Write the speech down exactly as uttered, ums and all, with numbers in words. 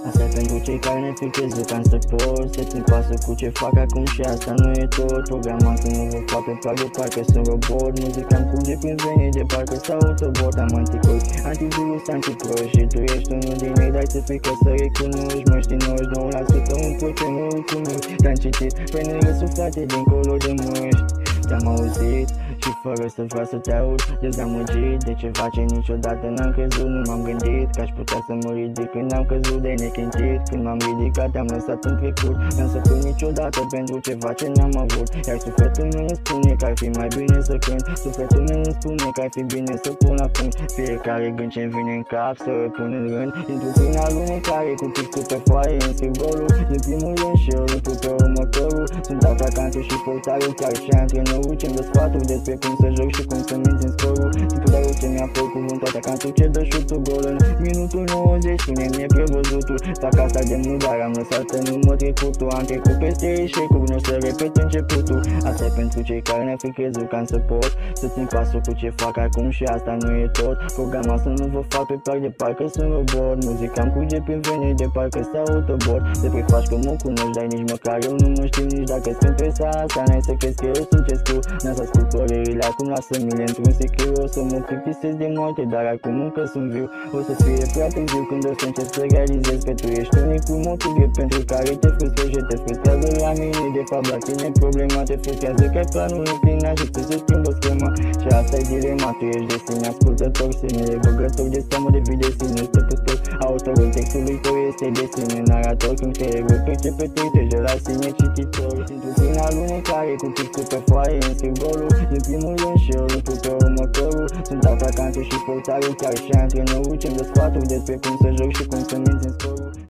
Asta e pentru cei care ne frichez, jucam să pot să țin pasul cu ce fac acum și asta nu e tot. Programatul nu vă fac pe plac de parcă sunt robot. Muzica îmi curge prin vene de parcă sau autobot. Am anticoi, antivirus, antipro și tu ești unul din ei. Dai să frică să recunoști, mă știi nouăzeci și nouă la sută un procent cu noi. Te-am citit pe negre suflate dincolo de măști. Te-am auzit și fără să vreau să te aud dezamăgit de ce face niciodată n-am crezut. Nu m-am gândit că aș putea să mă ridic când am căzut de nechintit. Când m-am ridicat te-am lăsat în trecut. N-am să plâng niciodată pentru ceva ce n-am avut. Iar sufletul meu îmi spune că ar fi mai bine să cânt. Sufletul meu îmi spune că ar fi bine să pun la punct fiecare gând ce-mi vine în cap, să îl pun în rând. Intru prin alunecare cu pixul pe foaie, îmi scriu golul din primul rând și eu intru pe următorul. Sunt atacantul și portarul, chiar și antrenorul ce-mi dă sfaturi despre cum să joc și cum să minți în scorul. Tipul de ce mi-a făcut cuvântul, atacantul ce dă șutul gol în minutul nouăzeci, spune-mi neprevăzutul. Fac asta de mult, dar am lăsat în urmă trecutul. Am trecut peste eșecuri, nu o să repet începutul. Asta e pentru cei care ne frichez, jucam să pot să țin pasul cu ce fac acum și asta nu e tot. Programa să nu vă fac pe plac de parcă sunt robot. Muzica îmi curge prin vene de parcă sau autobot. Te prefaci că mă cunoști, dar nici măcar eu nu mă știu nici dacă sunt presa asta. N-ai să crezi că eu sunt ce scriu, n-am să ascult părerile acum, lasă-mi-le într-un secret. O să mă plictisesc de moarte, dar acum încă sunt viu. O să fie prea târziu când o să încep să realizez că tu ești unicul motiv pentru care te frustrezi și te frustrează la mine. De fapt la tine problema te frustrează că planul nu plin ajută să schimbă schema. Și asta e dilema, tu ești de sine ascultător, semnele băgător de seamă de vii de sine stătător. Autorul textului tău este de sine narator, când te eroi percepe te trece la sine cititor. Intru prin alunecare cu pixul pe foaie, îmi scriu golul din primul rând și eu intru pe următorul. Sunt atacantul și portarul, chiar și antrenorul ce-mi dă sfaturi despre cum să joc și cum